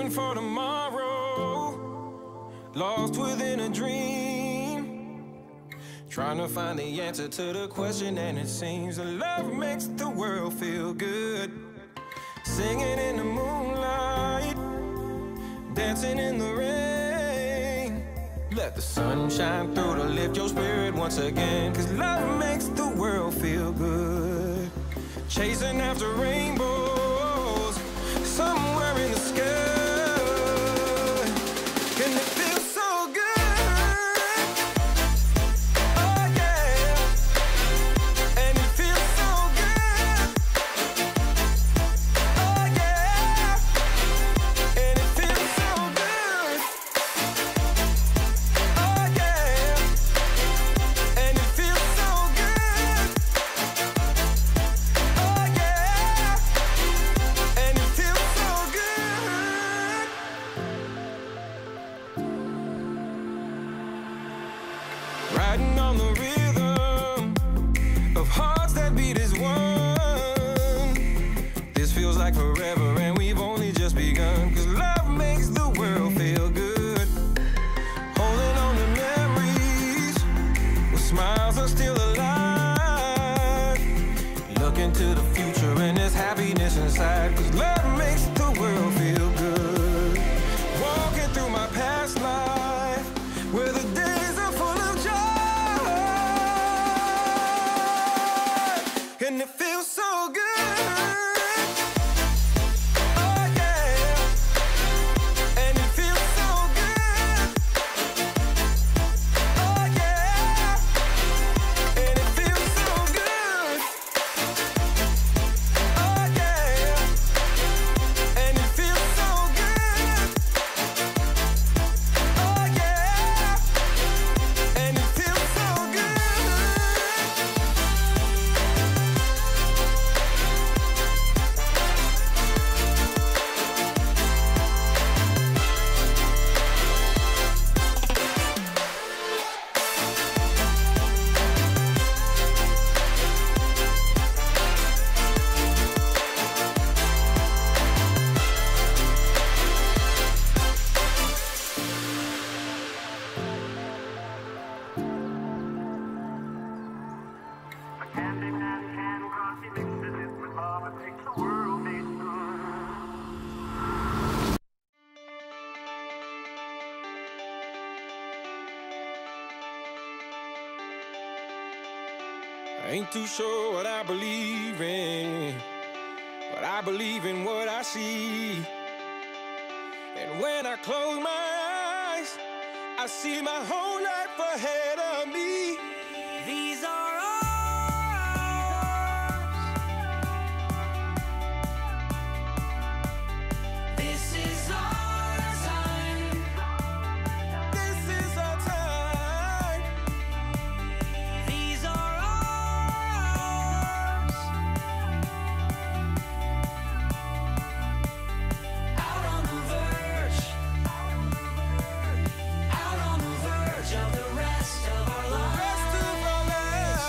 hoping for tomorrow, lost within a dream, trying to find the answer to the question, and it seems that love makes the world feel good. Singing in the moonlight, dancing in the rain, let the sun shine through to lift your spirit once again, 'cause love makes the world feel good. Chasing after rainbows somewhere in the sky, and it feels so good. Oh yeah, and it feels so good. Oh yeah, and it feels so good. Oh yeah, and it feels so good. Oh yeah, and it feels so good. Riding on the rhythm of hearts that beat as one. This feels like forever, and we've only just begun, 'cause love makes the world feel good. Holding on to memories where smiles are still alive. Look into the future and there's happiness inside, 'cause love makes the world feel good. Walking through my past life where the days are full of joy, and it feels so good. Oh yeah, and it feels so good. Oh yeah, and it feels so good. Oh yeah, and it feels so good. Oh yeah, and it feels so good. I ain't too sure what I believe in, but I believe in what I see. And when I close my eyes, I see my whole life ahead of me. These are ours. This is our time. This is our time. These are ours. Out on the verge, out on the verge of the rest of our lives.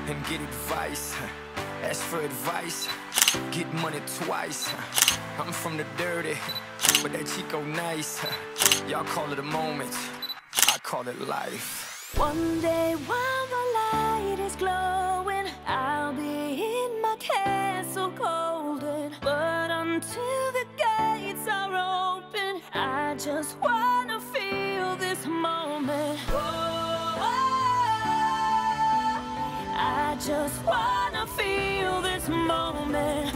and get advice. Ask for advice, get money twice. I'm from the dirty, but that Chico nice. Y'all call it a moment, I call it life. One day while the light is glowing, I'll be in my castle golden. But until the gates are open, I just wanna feel this moment. I just wanna feel this moment.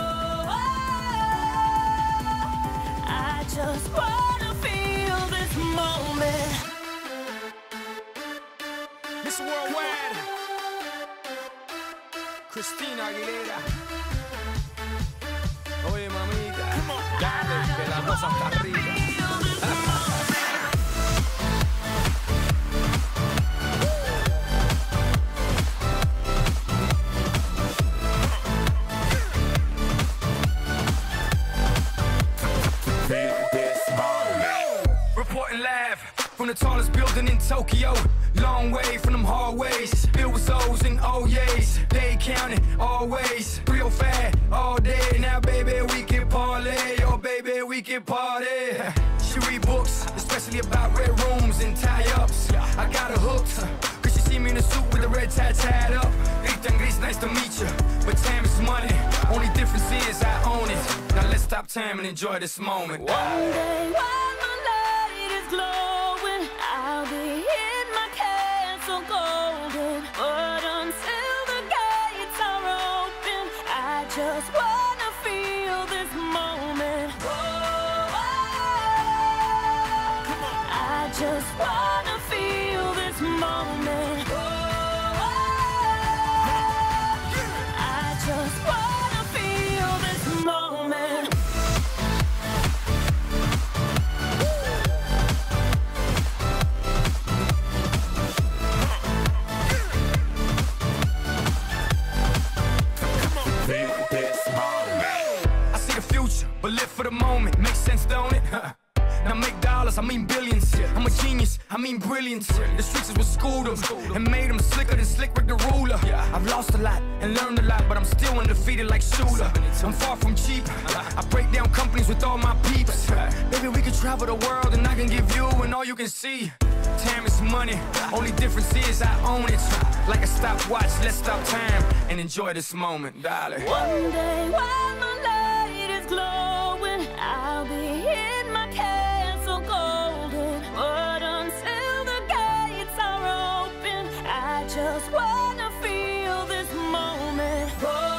I just wanna feel this moment. Miss Worldwide, Christina Aguilera. Oye, mamita, dale, que la cosa está rica. Reporting live from the tallest building in Tokyo. Long way from them hallways. Filled with O's and O's. They counting always. 305 all day. Now, baby, we can parlay. Oh, baby, we can party. She read books, especially about red rooms and tie-ups. I got her hooked, cause she see me in a suit with the red tie tied up. Gris, nice to meet you. But time is money. Only difference is I own it. Now let's stop time and enjoy this moment. One day while the light is glowing, I'll be in my castle golden. But until the gates are open, I just wanna feel this moment. I just wanna feel this moment. I just wanna feel this moment. I see the future, but live for the moment. Makes sense, don't it? Now make dollars, I mean billions. I'm a genius, I mean brilliance. The streets is what schooled them and made them slicker than Slick Rick the ruler. I've lost a lot and learned a lot, but I'm still undefeated like Shooter. I'm far from cheap. I break down companies with all my peeps. Baby, we can travel the world and I can give you and all you can see. Time is money, only difference is I own it. Like a stopwatch, let's stop time and enjoy this moment, darling. One day while the light is glowing, I'll be in my castle golden. But until the gates are open, I just wanna feel this moment.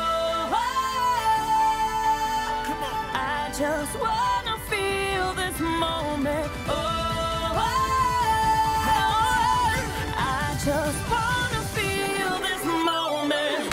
I just wanna feel this moment. I just wanna feel this moment.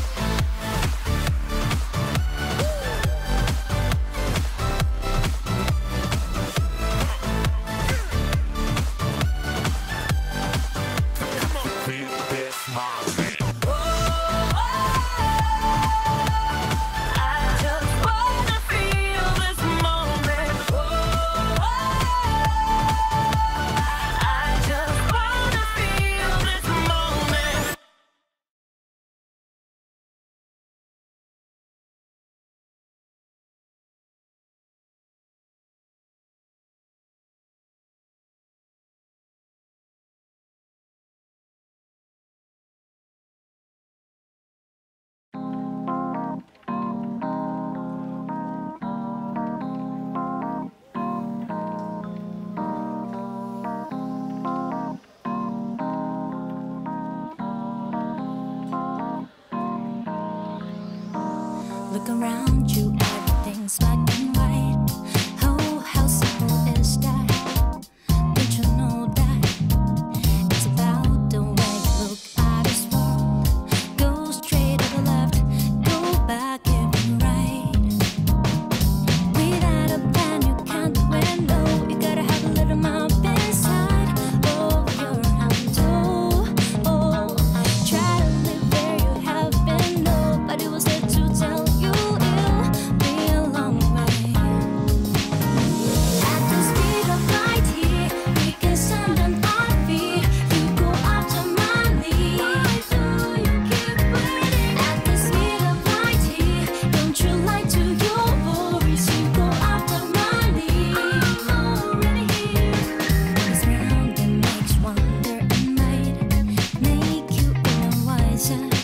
Look around you, everything's black and white. Oh, how simple is that? Don't you know that it's about the way you look at this world? Go straight or the left, go back and right. Without a plan, you can't win. No, you gotta have a little map inside of your hand. Oh, try to live where you have been. Nobody was there to tell you it'll be a long ride. closer.